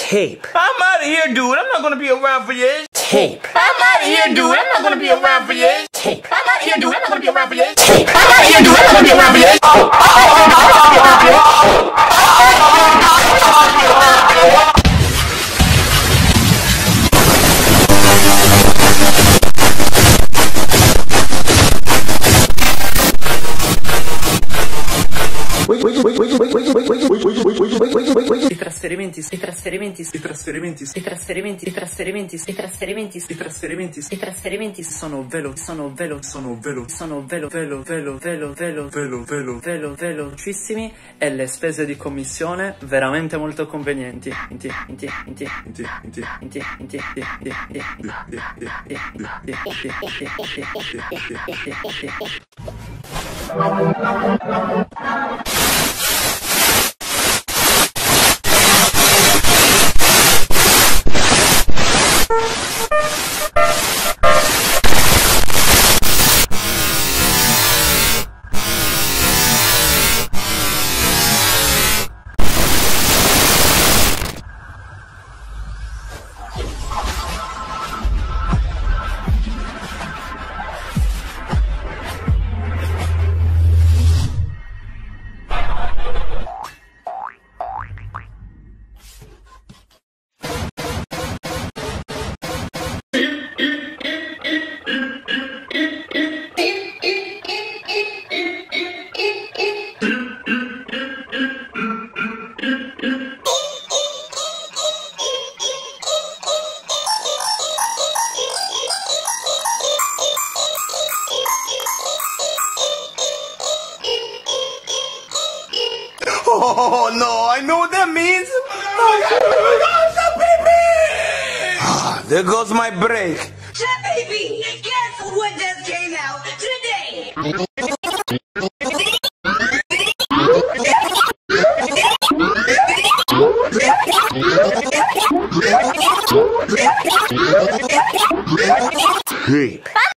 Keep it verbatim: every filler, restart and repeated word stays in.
Tape. I'm out of here, dude. I'm not gonna be around for this. Tape. I'm out of here, dude. I'm not gonna be around for this. Tape. I'm out of here, dude. I'm not gonna be around for this. Tape. I'm out of here, dude. I'm not gonna be around for this. I trasferimenti, i trasferimenti, i trasferimenti, i trasferimenti, i trasferimenti, i trasferimenti, i trasferimenti, i trasferimenti sono velo, sono velo, sono velo, sono velo, velo, velo, velo, velo, velo, velo, velo, velocissimi e le spese di commissione veramente molto convenienti. Inti, inti, inti, inti, inti, inti, inti, Oh no, I know what that means. Ah, there goes my break. Baby, guess what just came out today? Tape.